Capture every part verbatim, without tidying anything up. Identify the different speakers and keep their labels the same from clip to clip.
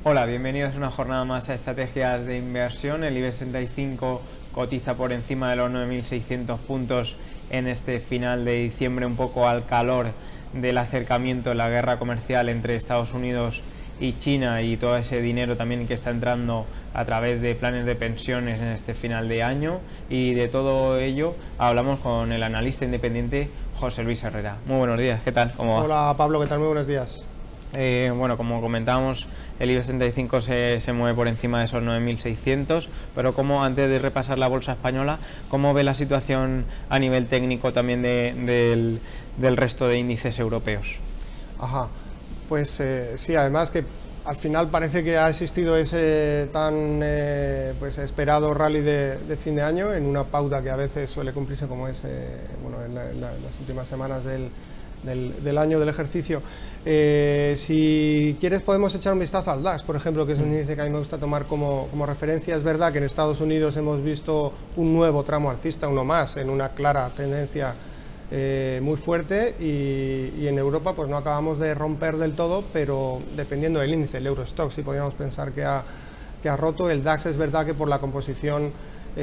Speaker 1: Hola, bienvenidos a una jornada más a Estrategias de Inversión. El IBEX treinta y cinco cotiza por encima de los nueve mil seiscientos puntos en este final de diciembre, un poco al calor del acercamiento de la guerra comercial entre Estados Unidos y China y todo ese dinero también que está entrando a través de planes de pensiones en este final de año. Y de todo ello hablamos con el analista independiente José Luis Herrera. Muy buenos días, ¿qué tal? ¿Cómo va?
Speaker 2: Hola Pablo, ¿qué tal? Muy buenos días.
Speaker 1: Eh, bueno, como comentábamos, el IBEX treinta y cinco se, se mueve por encima de esos nueve mil seiscientos, pero como antes de repasar la bolsa española, ¿cómo ve la situación a nivel técnico también de, del, del resto de índices europeos?
Speaker 2: Ajá, pues eh, sí, además que al final parece que ha existido ese tan eh, pues esperado rally de, de fin de año en una pauta que a veces suele cumplirse, como es eh, bueno, en, la, en, la, en las últimas semanas del, del, del año del ejercicio. Eh, si quieres podemos echar un vistazo al DAX, por ejemplo, que es un índice que a mí me gusta tomar como, como referencia. Es verdad que en Estados Unidos hemos visto un nuevo tramo alcista, uno más, en una clara tendencia eh, muy fuerte, y, y en Europa pues no acabamos de romper del todo, pero dependiendo del índice, el Eurostoxx sí podríamos pensar que ha, que ha roto. El DAX es verdad que por la composición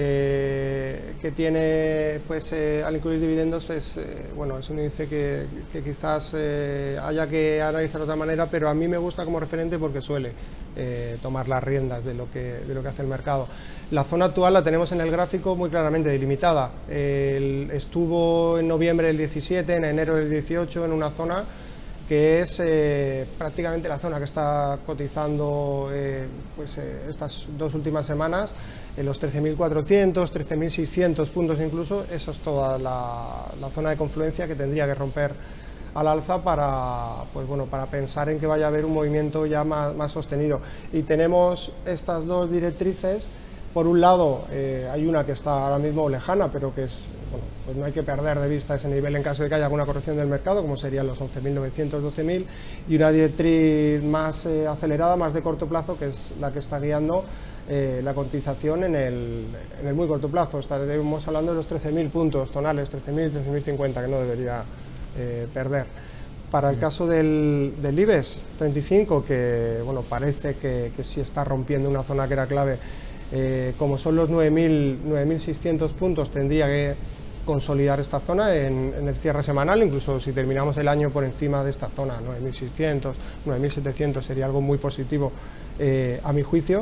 Speaker 2: Eh, que tiene pues eh, al incluir dividendos es eh, bueno, es un índice que, que quizás eh, haya que analizar de otra manera, pero a mí me gusta como referente porque suele eh, tomar las riendas de lo que de lo que hace el mercado. La zona actual la tenemos en el gráfico muy claramente delimitada. El, estuvo en noviembre del diecisiete, en enero del dieciocho en una zona que es eh, prácticamente la zona que está cotizando eh, pues, eh, estas dos últimas semanas, en los trece mil cuatrocientos, trece mil seiscientos puntos incluso. Eso es toda la, la zona de confluencia que tendría que romper al alza para, pues, bueno, para pensar en que vaya a haber un movimiento ya más, más sostenido. Y tenemos estas dos directrices. Por un lado, eh, hay una que está ahora mismo lejana, pero que es, bueno, pues no hay que perder de vista ese nivel en caso de que haya alguna corrección del mercado, como serían los once mil novecientos, doce mil, y una directriz más eh, acelerada, más de corto plazo, que es la que está guiando eh, la cotización en el, en el muy corto plazo. Estaremos hablando de los trece mil puntos tonales, trece mil, trece mil cincuenta, que no debería eh, perder. Para el caso del, del IBEX treinta y cinco, que bueno, parece que, que sí está rompiendo una zona que era clave, Eh, como son los nueve mil seiscientos puntos, tendría que consolidar esta zona en, en el cierre semanal. Incluso si terminamos el año por encima de esta zona, nueve mil seiscientos, nueve mil setecientos, sería algo muy positivo eh, a mi juicio.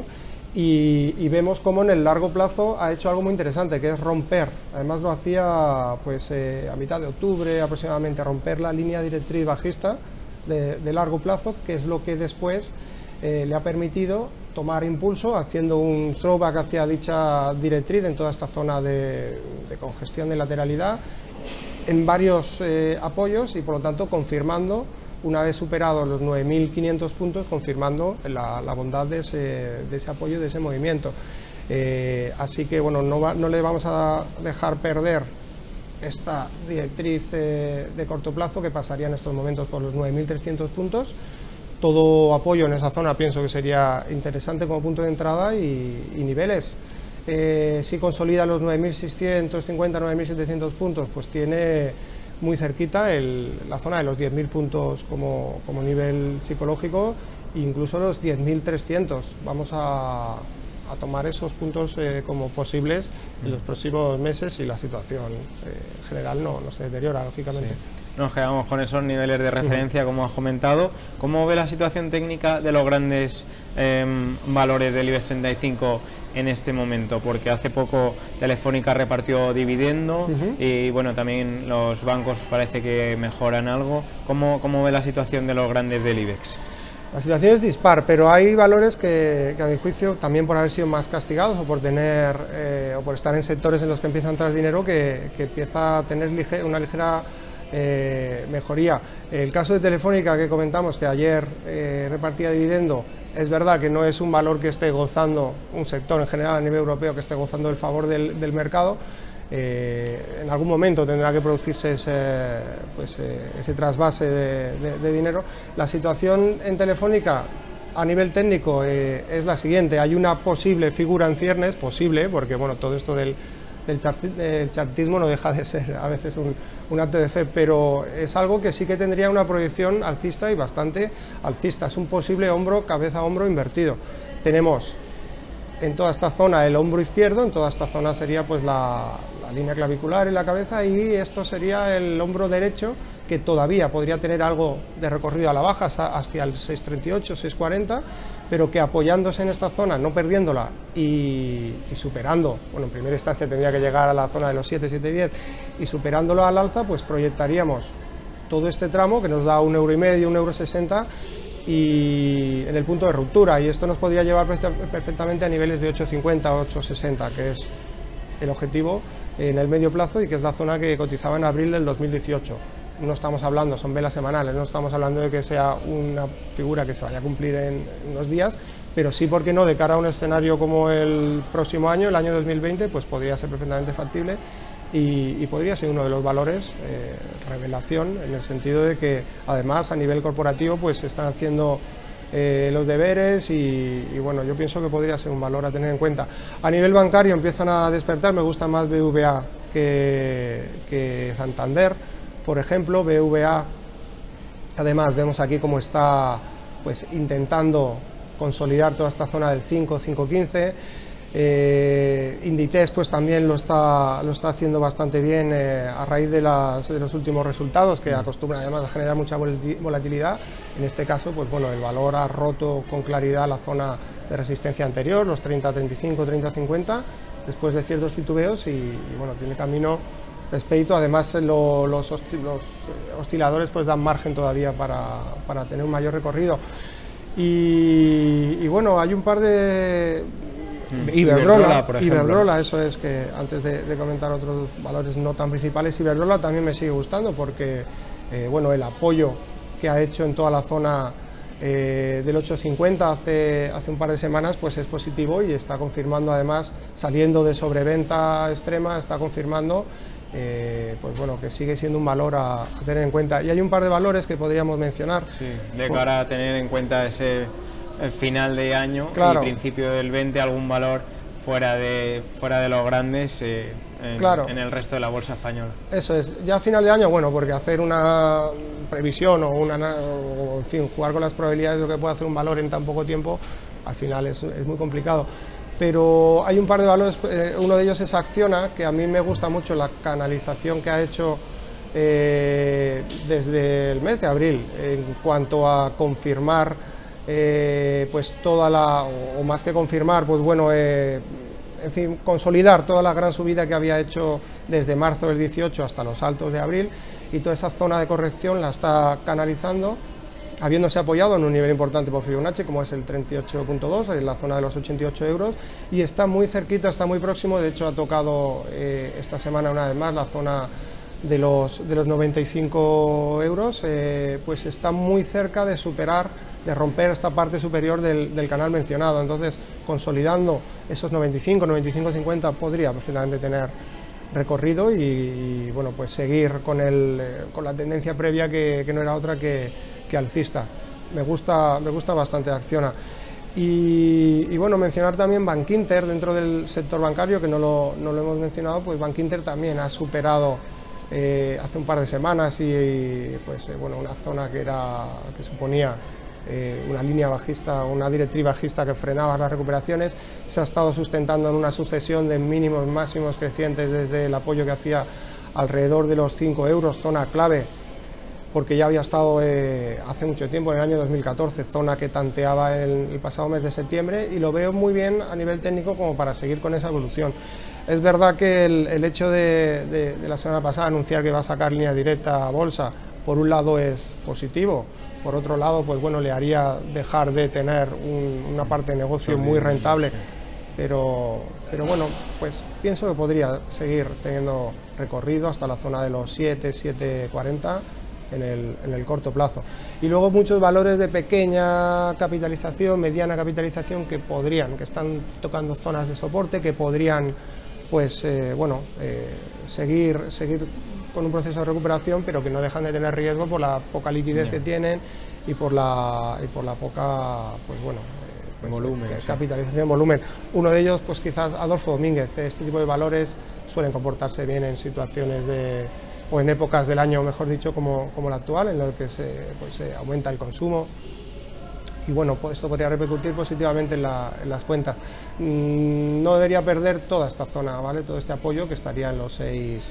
Speaker 2: Y, y vemos cómo en el largo plazo ha hecho algo muy interesante, que es romper, además lo hacía pues eh, a mitad de octubre aproximadamente, romper la línea directriz bajista de, de largo plazo, que es lo que después eh, le ha permitido tomar impulso, haciendo un throwback hacia dicha directriz en toda esta zona de, de congestión de lateralidad, en varios eh, apoyos, y por lo tanto confirmando, una vez superados los nueve mil quinientos puntos, confirmando la, la bondad de ese, de ese apoyo, de ese movimiento. Eh, así que bueno, no, va, no le vamos a dejar perder esta directriz eh, de corto plazo, que pasaría en estos momentos por los nueve mil trescientos puntos. Todo apoyo en esa zona pienso que sería interesante como punto de entrada y, y niveles. Eh, si consolida los nueve mil seiscientos cincuenta, nueve mil setecientos puntos, pues tiene muy cerquita el, la zona de los diez mil puntos como, como nivel psicológico, incluso los diez mil trescientos. Vamos a, a tomar esos puntos eh, como posibles en los próximos meses si la situación eh, general no, no se deteriora, lógicamente.
Speaker 1: Sí. Nos quedamos con esos niveles de referencia, como has comentado. ¿Cómo ve la situación técnica de los grandes eh, valores del IBEX treinta y cinco en este momento? Porque hace poco Telefónica repartió dividendo, uh-huh. y bueno, también los bancos parece que mejoran algo. ¿Cómo, cómo ve la situación de los grandes del IBEX?
Speaker 2: La situación es dispar, pero hay valores que, que a mi juicio, también por haber sido más castigados o por tener eh, o por estar en sectores en los que empieza a entrar dinero, que, que empieza a tener lige, una ligera Eh, mejoría. El caso de Telefónica que comentamos, que ayer eh, repartía dividendo, es verdad que no es un valor que esté gozando, un sector en general a nivel europeo que esté gozando del favor del, del mercado. Eh, en algún momento tendrá que producirse ese, pues, eh, ese trasvase de, de, de dinero. La situación en Telefónica a nivel técnico eh, es la siguiente: hay una posible figura en ciernes, posible, porque bueno, todo esto del, del, chart, del chartismo no deja de ser a veces un una T D F, pero es algo que sí que tendría una proyección alcista y bastante alcista. Es un posible hombro, cabeza-hombro invertido. Tenemos en toda esta zona el hombro izquierdo, en toda esta zona sería pues la, la línea clavicular y la cabeza, y esto sería el hombro derecho, que todavía podría tener algo de recorrido a la baja hacia el seis treinta y ocho, seis cuarenta, pero que apoyándose en esta zona, no perdiéndola y, y superando, bueno, en primera instancia tendría que llegar a la zona de los siete, siete y diez, y superándolo al alza, pues proyectaríamos todo este tramo que nos da un euro y medio, un euro sesenta, y en el punto de ruptura, y esto nos podría llevar perfectamente a niveles de ocho cincuenta, ocho sesenta, que es el objetivo en el medio plazo y que es la zona que cotizaba en abril del dos mil dieciocho. No estamos hablando, son velas semanales, no estamos hablando de que sea una figura que se vaya a cumplir en unos días, pero sí, ¿por qué no?, de cara a un escenario como el próximo año, el año dos mil veinte, pues podría ser perfectamente factible y, y podría ser uno de los valores eh, revelación, en el sentido de que además a nivel corporativo pues se están haciendo eh, los deberes y, y bueno, yo pienso que podría ser un valor a tener en cuenta. A nivel bancario empiezan a despertar, me gusta más B B V A que, que Santander. Por ejemplo, B B V A, además vemos aquí cómo está pues intentando consolidar toda esta zona del cinco, cinco quince. Eh, Inditex pues también lo está, lo está haciendo bastante bien eh, a raíz de, las, de los últimos resultados, que acostumbran además a generar mucha volatilidad. En este caso, pues bueno, el valor ha roto con claridad la zona de resistencia anterior, los treinta, treinta y cinco, treinta, cincuenta, después de ciertos titubeos y, y bueno, tiene camino despedito. Además lo, los, oscil, los osciladores pues dan margen todavía para, para tener un mayor recorrido y, y bueno, hay un par de mm. Iberdrola, Iberdrola, Iberdrola, eso es, que antes de, de comentar otros valores no tan principales, Iberdrola también me sigue gustando porque eh, bueno, el apoyo que ha hecho en toda la zona eh, del ocho cincuenta hace, hace un par de semanas pues es positivo y está confirmando, además saliendo de sobreventa extrema, está confirmando Eh, pues bueno, que sigue siendo un valor a, a tener en cuenta. Y hay un par de valores que podríamos mencionar.
Speaker 1: Sí, de cara a tener en cuenta ese el final de año, claro, y principio del veinte, algún valor fuera de, fuera de los grandes eh, en, claro, en el resto de la bolsa española.
Speaker 2: Eso es, ya a final de año, bueno, porque hacer una previsión o, una, o en fin, jugar con las probabilidades de lo que puede hacer un valor en tan poco tiempo, al final es, es muy complicado. Pero hay un par de valores, eh, uno de ellos es Acciona, que a mí me gusta mucho la canalización que ha hecho eh, desde el mes de abril en cuanto a confirmar eh, pues toda la, o, o más que confirmar, pues bueno, eh, en fin, consolidar toda la gran subida que había hecho desde marzo del dieciocho hasta los altos de abril, y toda esa zona de corrección la está canalizando, habiéndose apoyado en un nivel importante por Fibonacci, como es el treinta y ocho punto dos, en la zona de los ochenta y ocho euros, y está muy cerquita, está muy próximo. De hecho ha tocado eh, esta semana una vez más la zona de los, de los noventa y cinco euros, eh, pues está muy cerca de superar, de romper esta parte superior del, del canal mencionado. Entonces, consolidando esos noventa y cinco, noventa y cinco cincuenta podría finalmente tener recorrido y, y bueno, pues seguir con, el, eh, con la tendencia previa, que, que no era otra que que alcista. Me gusta, me gusta bastante Acciona. Y, y bueno, mencionar también Bankinter dentro del sector bancario, que no lo, no lo hemos mencionado. Pues Bankinter también ha superado eh, hace un par de semanas y, y pues eh, bueno, una zona que era, que suponía eh, una línea bajista, una directriz bajista que frenaba las recuperaciones. Se ha estado sustentando en una sucesión de mínimos máximos crecientes desde el apoyo que hacía alrededor de los cinco euros, zona clave, porque ya había estado eh, hace mucho tiempo, en el año dos mil catorce, zona que tanteaba el, el pasado mes de septiembre, y lo veo muy bien a nivel técnico como para seguir con esa evolución. Es verdad que el, el hecho de, de, de la semana pasada anunciar que va a sacar línea directa a bolsa, por un lado es positivo, por otro lado pues bueno, le haría dejar de tener un, una parte de negocio muy rentable, pero, pero bueno, pues pienso que podría seguir teniendo recorrido hasta la zona de los siete, siete cuarenta, En el, en el corto plazo. Y luego muchos valores de pequeña capitalización, mediana capitalización, que podrían, que están tocando zonas de soporte, que podrían pues eh, bueno, eh, seguir, seguir con un proceso de recuperación, pero que no dejan de tener riesgo por la poca liquidez que tienen y por la, y por la poca pues bueno, eh, pues,
Speaker 1: volumen,
Speaker 2: eh,
Speaker 1: sí.
Speaker 2: capitalización, volumen. Uno de ellos, pues quizás Adolfo Domínguez. Este tipo de valores suelen comportarse bien en situaciones de o en épocas del año, mejor dicho, como, como la actual, en la que se, pues, se aumenta el consumo. Y bueno, pues esto podría repercutir positivamente en, la, en las cuentas. Mm, no debería perder toda esta zona, ¿vale? Todo este apoyo, que estaría en los seis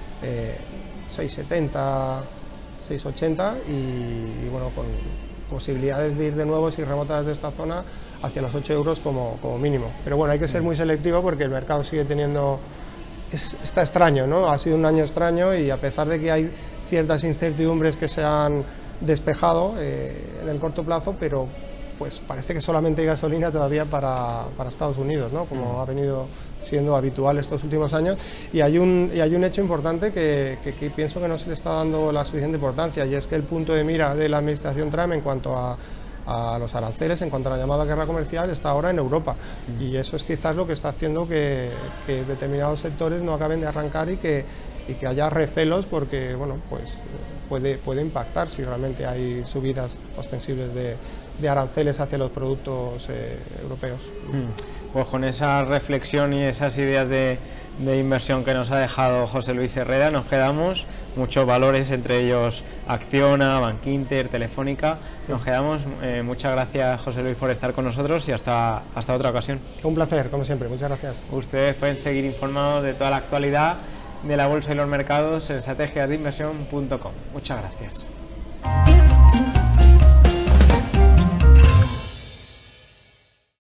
Speaker 2: setenta, seis ochenta y, y bueno, con posibilidades de ir de nuevo, si remotas de esta zona, hacia los ocho euros como, como mínimo. Pero bueno, hay que ser muy selectivo porque el mercado sigue teniendo... Es, está extraño, ¿no? Ha sido un año extraño y a pesar de que hay ciertas incertidumbres que se han despejado eh, en el corto plazo, pero pues parece que solamente hay gasolina todavía para, para Estados Unidos, ¿no? Como ha venido siendo habitual estos últimos años, y hay un, y hay un hecho importante que, que, que pienso que no se le está dando la suficiente importancia, y es que el punto de mira de la administración Trump en cuanto a a los aranceles, en cuanto a la llamada guerra comercial, está ahora en Europa, mm. y eso es quizás lo que está haciendo que, que determinados sectores no acaben de arrancar y que, y que haya recelos, porque bueno, pues puede, puede impactar si realmente hay subidas ostensibles de, de aranceles hacia los productos eh, europeos.
Speaker 1: Mm. Pues con esa reflexión y esas ideas de, de inversión que nos ha dejado José Luis Herrera, nos quedamos, muchos valores, entre ellos Acciona, Bankinter, Telefónica, nos quedamos. Eh, muchas gracias, José Luis, por estar con nosotros y hasta, hasta otra ocasión.
Speaker 2: Un placer, como siempre, muchas gracias.
Speaker 1: Ustedes pueden seguir informados de toda la actualidad de la bolsa y los mercados en estrategias de inversión punto com. Muchas gracias.